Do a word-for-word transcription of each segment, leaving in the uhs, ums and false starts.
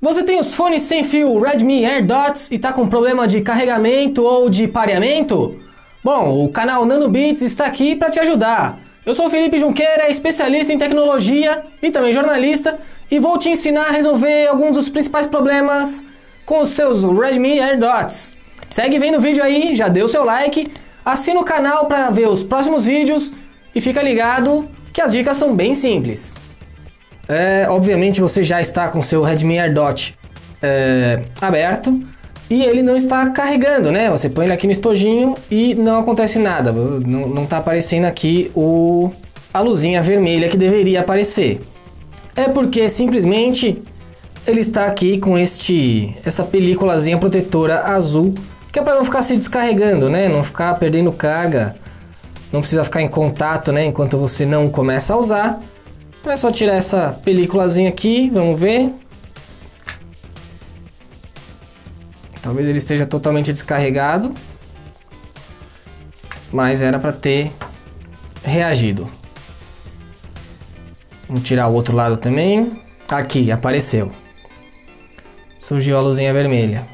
Você tem os fones sem fio Redmi AirDots e está com problema de carregamento ou de pareamento? Bom, o canal NanoBits está aqui para te ajudar. Eu sou o Felipe Junqueira, especialista em tecnologia e também jornalista, e vou te ensinar a resolver alguns dos principais problemas com os seus Redmi AirDots. Segue vendo o vídeo aí, já deu seu like, assina o canal para ver os próximos vídeos e fica ligado que as dicas são bem simples. É, obviamente você já está com seu Redmi AirDot é, aberto e ele não está carregando, né? Você põe ele aqui no estojinho e não acontece nada, não, não está aparecendo aqui o, a luzinha vermelha que deveria aparecer. É porque simplesmente ele está aqui com este, essa películazinha protetora azul, que é para não ficar se descarregando, né? Não ficar perdendo carga, não precisa ficar em contato, né? Enquanto você não começa a usar. Então é só tirar essa películazinha aqui, vamos ver. Talvez ele esteja totalmente descarregado, mas era para ter reagido. Vamos tirar o outro lado também. Aqui, apareceu. Surgiu a luzinha vermelha.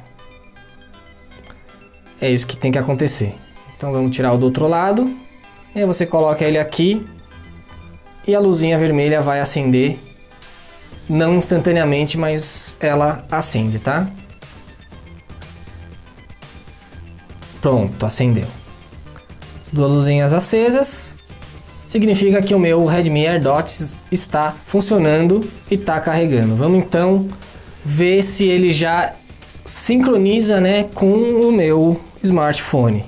É isso que tem que acontecer. Então vamos tirar o do outro lado. E aí você coloca ele aqui. E a luzinha vermelha vai acender, não instantaneamente, mas ela acende, tá? Pronto, acendeu. As duas luzinhas acesas significa que o meu Redmi AirDots está funcionando e está carregando. Vamos então ver se ele já sincroniza, né, com o meu smartphone.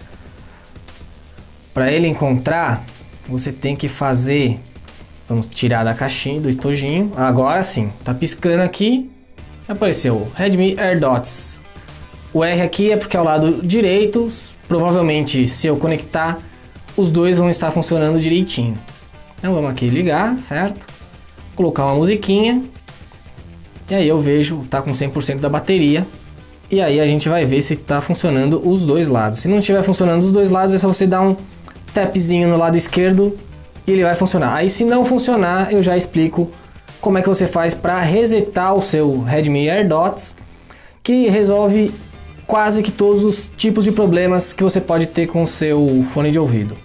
Para ele encontrar, você tem que fazer, vamos tirar da caixinha, do estojinho, agora sim, tá piscando aqui, apareceu Redmi AirDots. O R aqui é porque é o lado direito, provavelmente se eu conectar, os dois vão estar funcionando direitinho. Então vamos aqui ligar, certo? Colocar uma musiquinha, e aí eu vejo, tá com cem por cento da bateria, e aí a gente vai ver se tá funcionando os dois lados. Se não estiver funcionando os dois lados, é só você dar um tapzinho no lado esquerdo e ele vai funcionar. Aí se não funcionar, eu já explico como é que você faz para resetar o seu Redmi AirDots, que resolve quase que todos os tipos de problemas que você pode ter com o seu fone de ouvido.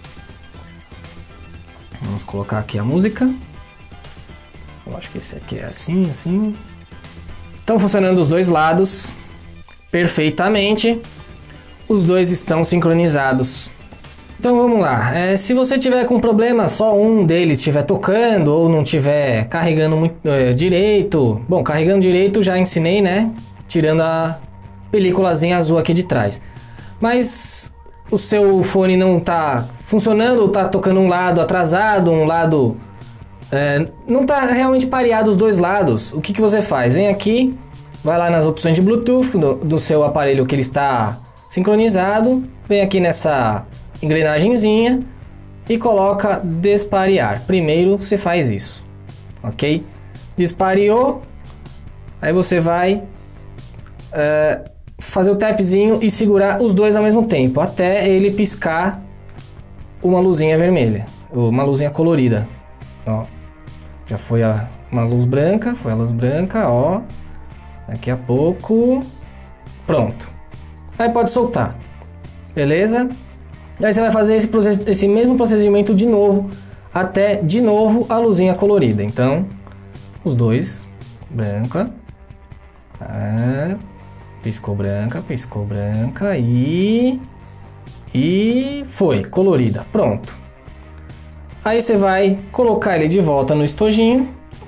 Vamos colocar aqui a música. Eu acho que esse aqui é assim, assim. Estão funcionando os dois lados perfeitamente. Os dois estão sincronizados. Então vamos lá, é, se você tiver com problema, só um deles estiver tocando ou não estiver carregando muito, é, direito, bom, carregando direito já ensinei, né, tirando a películazinha azul aqui de trás, mas o seu fone não está funcionando ou está tocando um lado atrasado, um lado, é, não está realmente pareado os dois lados, o que, que você faz? Vem aqui, vai lá nas opções de Bluetooth do, do seu aparelho que ele está sincronizado, vem aqui nessa engrenagemzinha e coloca desparear. Primeiro você faz isso, ok? Despareou, aí você vai uh, fazer o tapzinho e segurar os dois ao mesmo tempo, até ele piscar uma luzinha vermelha, uma luzinha colorida. Ó, já foi a, uma luz branca, foi a luz branca, ó. Daqui a pouco, pronto. Aí pode soltar, beleza? Aí você vai fazer esse, process... esse mesmo procedimento de novo, até de novo a luzinha colorida. Então, os dois, branca, ah, piscou branca, piscou branca e... E foi, colorida, pronto. Aí você vai colocar ele de volta no estojinho.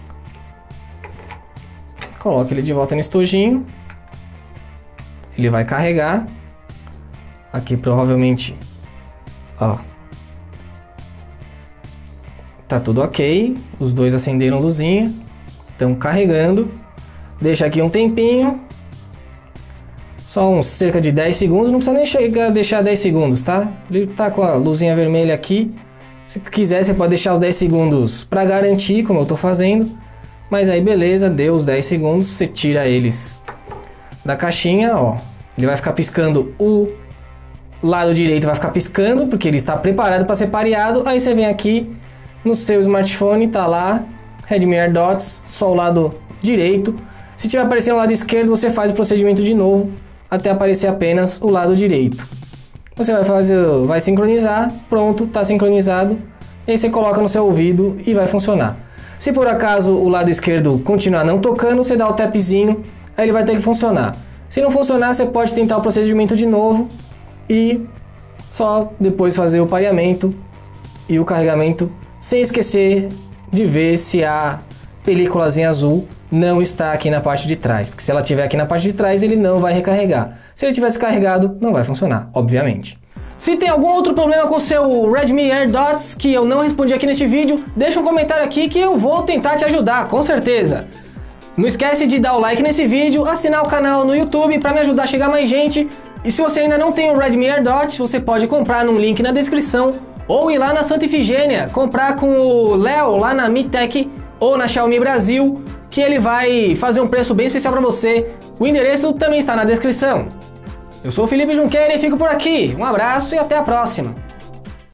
Coloca ele de volta no estojinho. Ele vai carregar. Aqui provavelmente... Ó, tá tudo ok, os dois acenderam luzinha, estão carregando, deixa aqui um tempinho, só uns cerca de dez segundos, não precisa nem chegar a deixar dez segundos, tá? Ele tá com a luzinha vermelha aqui, se quiser você pode deixar os dez segundos para garantir, como eu tô fazendo, mas aí beleza, deu os dez segundos, você tira eles da caixinha, ó, ele vai ficar piscando o lado direito, vai ficar piscando porque ele está preparado para ser pareado. Aí você vem aqui no seu smartphone, tá lá Redmi AirDots, só o lado direito, Se tiver aparecendo o lado esquerdo, você faz o procedimento de novo até aparecer apenas o lado direito. Você vai fazer, vai sincronizar, pronto, está sincronizado, e aí você coloca no seu ouvido e vai funcionar. Se por acaso o lado esquerdo continuar não tocando, você dá o tapzinho, aí ele vai ter que funcionar. Se não funcionar, você pode tentar o procedimento de novo e só depois fazer o pareamento e o carregamento, sem esquecer de ver se a películazinha azul não está aqui na parte de trás, porque se ela estiver aqui na parte de trás, ele não vai recarregar. Se ele tivesse carregado, não vai funcionar, obviamente. Se tem algum outro problema com o seu Redmi AirDots que eu não respondi aqui neste vídeo, deixa um comentário aqui que eu vou tentar te ajudar, com certeza. Não esquece de dar o like nesse vídeo, assinar o canal no YouTube para me ajudar a chegar mais gente. E se você ainda não tem o Redmi AirDots, você pode comprar num link na descrição ou ir lá na Santa Ifigênia, comprar com o Léo lá na Mi Tech ou na Xiaomi Brasil, que ele vai fazer um preço bem especial para você. O endereço também está na descrição. Eu sou o Felipe Junqueira e fico por aqui. Um abraço e até a próxima.